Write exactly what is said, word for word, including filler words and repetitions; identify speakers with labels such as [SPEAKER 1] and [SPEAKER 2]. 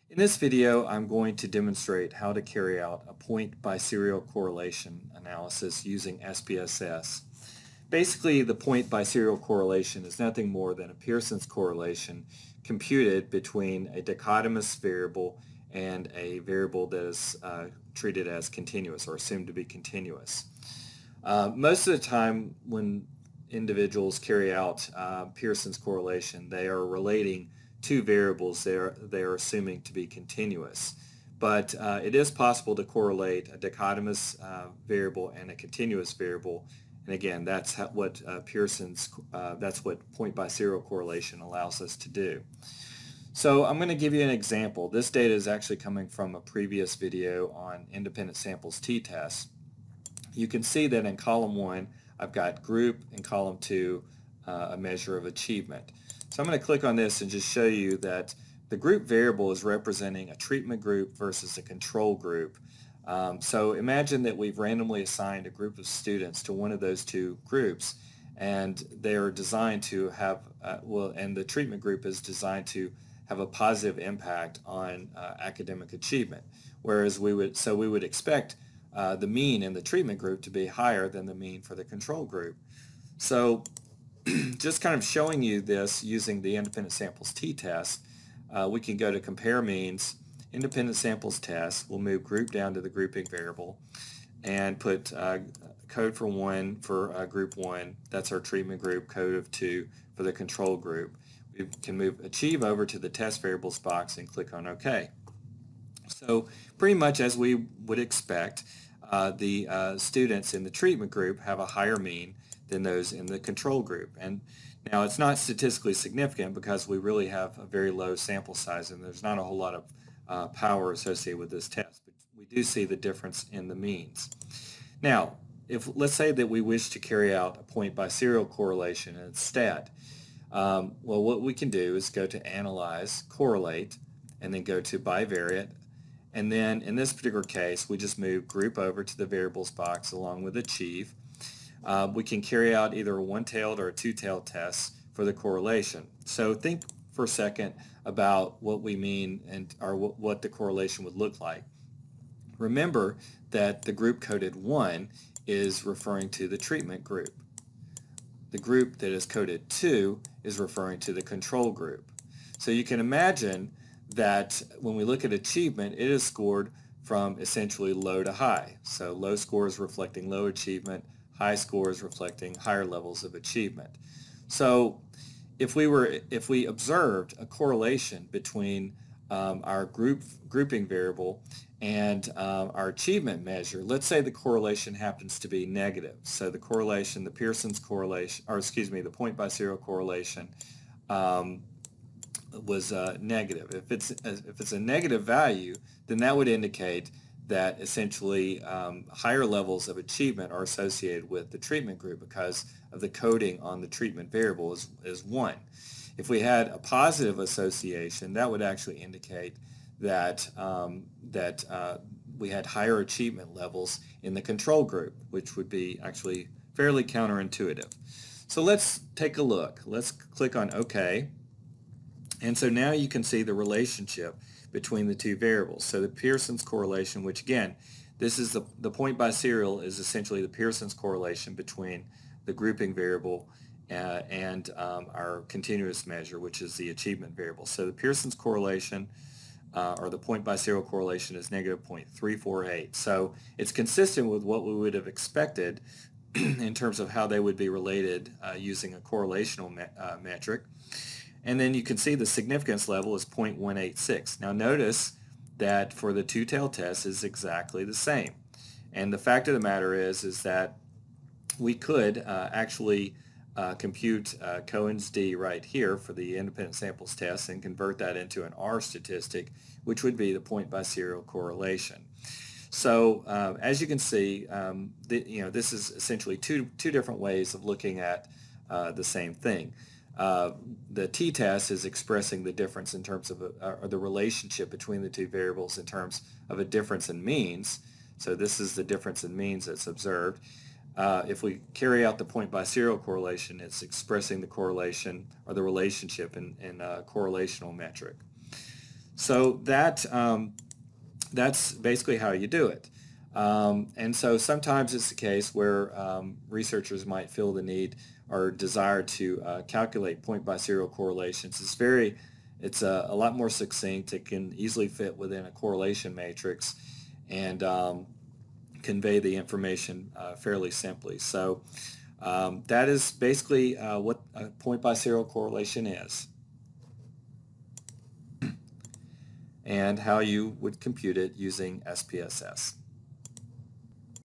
[SPEAKER 1] In this video, I'm going to demonstrate how to carry out a point-biserial correlation analysis using S P S S. Basically, the point-biserial correlation is nothing more than a Pearson's correlation computed between a dichotomous variable and a variable that is uh, treated as continuous or assumed to be continuous. Uh, most of the time when individuals carry out uh, Pearson's correlation, they are relating two variables they are, they are assuming to be continuous. But uh, it is possible to correlate a dichotomous uh, variable and a continuous variable. And again, that's how, what uh, Pearson's, uh, that's what point-biserial correlation allows us to do. So I'm going to give you an example. This data is actually coming from a previous video on independent samples t-tests. You can see that in column one, I've got group, in column two, uh, a measure of achievement. So I'm going to click on this and just show you that the group variable is representing a treatment group versus a control group. Um, so imagine that we've randomly assigned a group of students to one of those two groups, and they are designed to have, uh, well, and the treatment group is designed to have a positive impact on uh, academic achievement. Whereas we would, so we would expect uh, the mean in the treatment group to be higher than the mean for the control group. So just kind of showing you this using the independent samples t-test, uh, we can go to compare means, independent samples test, we'll move group down to the grouping variable and put uh, code for one for uh, group one, that's our treatment group, code of two for the control group. We can move achieve over to the test variables box and click on OK. So pretty much as we would expect, uh, the uh, students in the treatment group have a higher mean than those in the control group. And now it's not statistically significant because we really have a very low sample size and there's not a whole lot of uh, power associated with this test, but we do see the difference in the means. Now, if let's say that we wish to carry out a point-biserial correlation instead, um, well, what we can do is go to Analyze, Correlate, and then go to Bivariate, and then in this particular case, we just move group over to the variables box along with Achieve. Uh, we can carry out either a one-tailed or a two-tailed test for the correlation. So think for a second about what we mean and or what the correlation would look like. Remember that the group coded one is referring to the treatment group. The group that is coded two is referring to the control group. So you can imagine that when we look at achievement, it is scored from essentially low to high. So low scores reflecting low achievement, high scores reflecting higher levels of achievement. So if we were, if we observed a correlation between um, our group grouping variable and um, our achievement measure, let's say the correlation happens to be negative. So the correlation, the Pearson's correlation, or excuse me, the point-biserial correlation um, was uh, negative. If it's if it's a negative value, then that would indicate that essentially um, higher levels of achievement are associated with the treatment group because of the coding on the treatment variable is, is one. If we had a positive association, that would actually indicate that, um, that uh, we had higher achievement levels in the control group, which would be actually fairly counterintuitive. So let's take a look. Let's click on OK. And so now you can see the relationship between the two variables. So the Pearson's correlation, which again, this is the, the point-biserial is essentially the Pearson's correlation between the grouping variable uh, and um, our continuous measure, which is the achievement variable. So the Pearson's correlation uh, or the point-biserial correlation is negative zero point three four eight. So it's consistent with what we would have expected in terms of how they would be related uh, using a correlational me uh, metric. And then you can see the significance level is zero point one eight six. Now notice that for the two-tailed test is exactly the same. And the fact of the matter is, is that we could uh, actually uh, compute uh, Cohen's d right here for the independent samples test and convert that into an R statistic, which would be the point-biserial correlation. So uh, as you can see, um, the, you know, this is essentially two, two different ways of looking at uh, the same thing. Uh, the t-test is expressing the difference in terms of, a, or the relationship between the two variables in terms of a difference in means. So this is the difference in means that's observed. Uh, if we carry out the point-biserial correlation, it's expressing the correlation or the relationship in, in a correlational metric. So that um, that's basically how you do it. Um, and so sometimes it's the case where um, researchers might feel the need or desire to uh, calculate point-biserial correlations. It's very, it's a, a lot more succinct. It can easily fit within a correlation matrix and um, convey the information uh, fairly simply. So um, that is basically uh, what a point-biserial correlation is and how you would compute it using S P S S.